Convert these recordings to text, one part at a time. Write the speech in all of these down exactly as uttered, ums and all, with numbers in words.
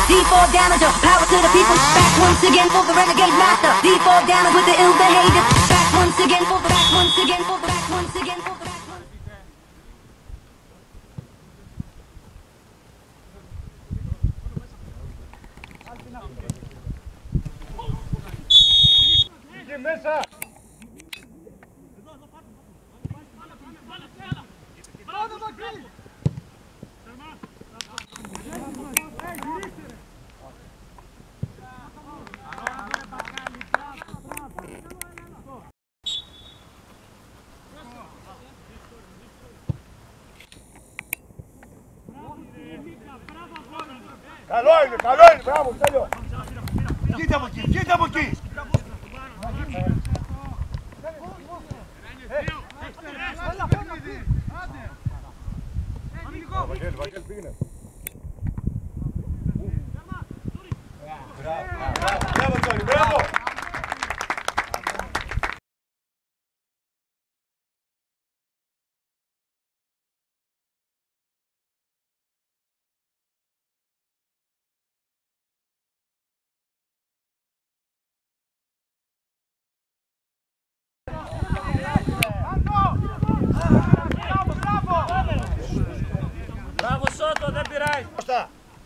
D four damager, power to the people. Back once again for the renegade master. D four damage with the ill behavior. Back once again for the back once again for the back once again for the back once. Μέσα! Καλό είναι, καλό είναι, μπράβο, τέλειο! Βγείτε από εκεί, βγείτε από εκεί! Βαγγέλη, Βαγγέλη, πήγαινε. Μπράβο, Τζόνι, μπράβο! Μπράβο Σότο, δεν πειράει. Κώστα.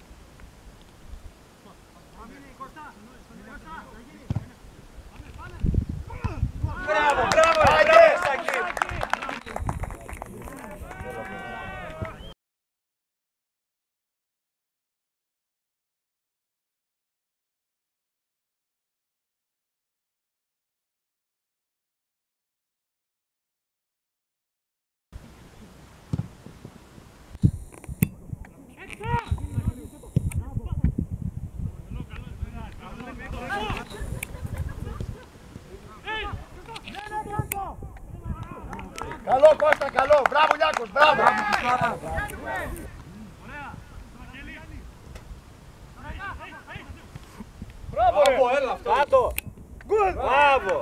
Μπράβο, μπράβο, Άγιε. Καλό Κώστα, καλό. Μπράβο Λιάκος, μπράβο. Μπράβο, Μπράβο, έλα αυτό. Κάτω. Γκολ. Μπράβο.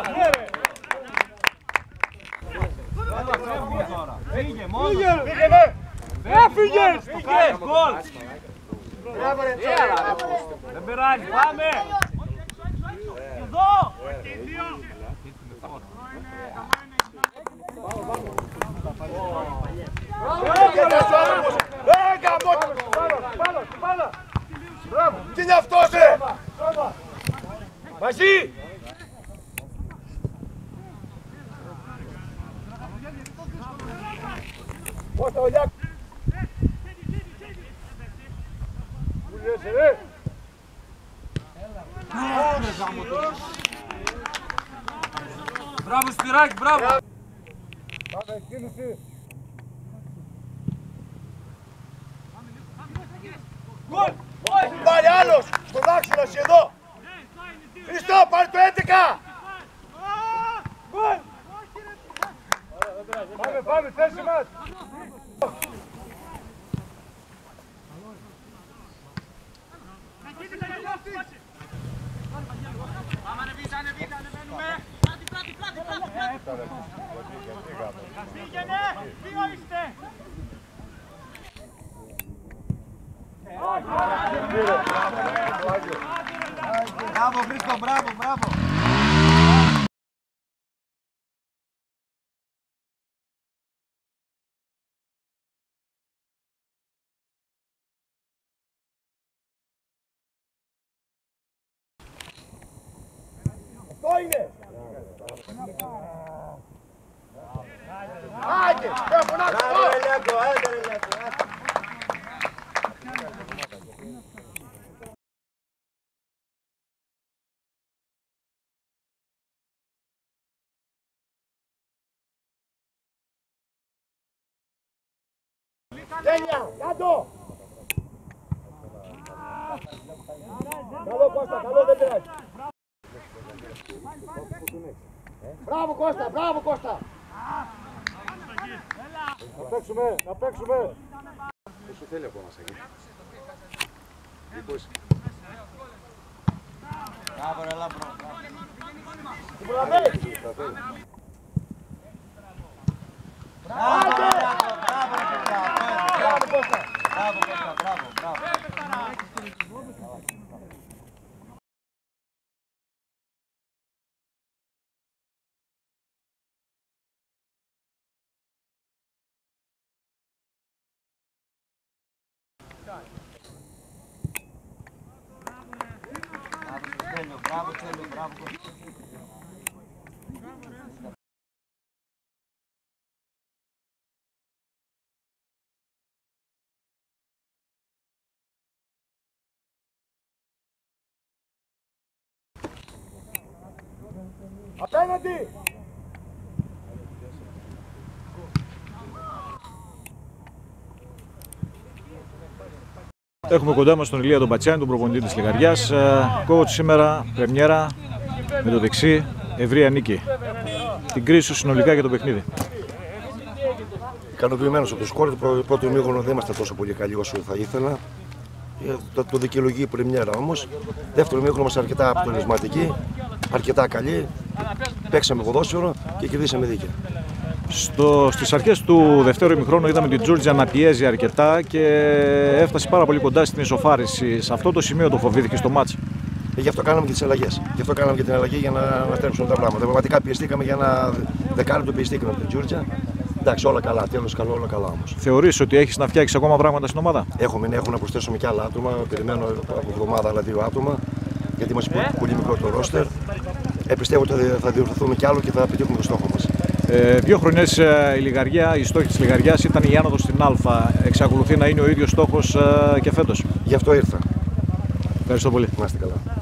Φύγε μόνο. Φύγε, ναι. Έφυγες. Φύγες. Γκολ. Μπράβο ρε. Δεν πειράζει. Πάμε. Εδώ. Τι είναι αυτός ρε! Μαζί! Πώς τα ολιά! Πού λες ρε! Μπράβο Σπυράκη, μπράβο. Πάμε κίνηση! Γκολ. Πάρει άλλος! Στον άξονα εσύ εδώ! Χριστό, πάρει το έντεκα! Γκολ. Πάμε, πάμε, θέση μας! Πάμε ανεβείτε, ανεβείτε, ανεβαίνουμε. Πλάτη, πλάτη, πλάτη, πλάτη. Πήγαινε, δύο είστε. Μπράβο Χρήστο, μπράβο, μπράβο. Αυτό είναι! Άγγε! Μπράβο, να το πω! Τέλεια! Κάτω! Καλό Κώστα, καλό δεν πειράζει. Μπράβο Κώστα, μπράβο Κώστα! Να παίξουμε, να παίξουμε! Πόσο θέλει από μας εκεί. Μήπως... Μπράβο ρε Λάμπρο. Την Πουλαμέ! Μπράβο, μπράβο, μπράβο, μπράβο, Κώστα. Μπράβο, Κώστα, μπράβο, μπράβο. Μπράβο, Τσέλιο, μπράβο. Απέναντι! Έχουμε κοντά μας τον Ηλία τον Πατσιάνη, τον προπονητή της Λιγαριάς. Coach, σήμερα πρεμιέρα με το δεξί, ευρεία νίκη. Την κρίση σου συνολικά για το παιχνίδι. Ικανοποιημένος από το σκορ. Το πρώτο ημίχρονο δεν είμαστε τόσο πολύ καλοί όσο θα ήθελα. Το, το δικαιολογεί η πρεμιέρα όμως. Δεύτερο ημίχρονο είμαστε αρκετά αποτελεσματικοί, αρκετά καλοί. Παίξαμε ποδόσφαιρο και κερδίσαμε δίκαια. Στο, στις αρχές του δευτέρου ημιχρόνου είδαμε την Τζούρτζια να πιέζει αρκετά και έφτασε πάρα πολύ κοντά στην ισοφάριση. Σε αυτό το σημείο το φοβήθηκε στο μάτς. Ε, γι' αυτό κάναμε και τις αλλαγές. Γι' αυτό κάναμε και την αλλαγή για να αναστρέψουμε τα πράγματα. Πραγματικά πιεστήκαμε για ένα δεκάλεπτο, πιεστήκαμε από την Τζούρτζια. Εντάξει, όλα καλά. Τέλος καλό, όλα καλά όμως. Θεωρείς ότι έχεις να φτιάξεις ακόμα πράγματα στην ομάδα? Έχουμε, ναι, έχω να προσθέσουμε και άλλα άτομα. Περιμένω από εβδομάδα άλλα δύο άτομα. Γιατί είμαστε πολύ, πολύ μικρό το ρόστερ. Ε, πιστεύω ότι θα διορθωθούμε κι άλλο και θα πετύχουμε το στόχο μας. Ε, δύο χρονιές η Λιγαριά, η στόχη της Λιγαριάς ήταν η άνοδος στην Α. Εξακολουθεί να είναι ο ίδιος στόχος ε, και φέτος. Γι' αυτό ήρθα. Ευχαριστώ πολύ. Να είστε καλά.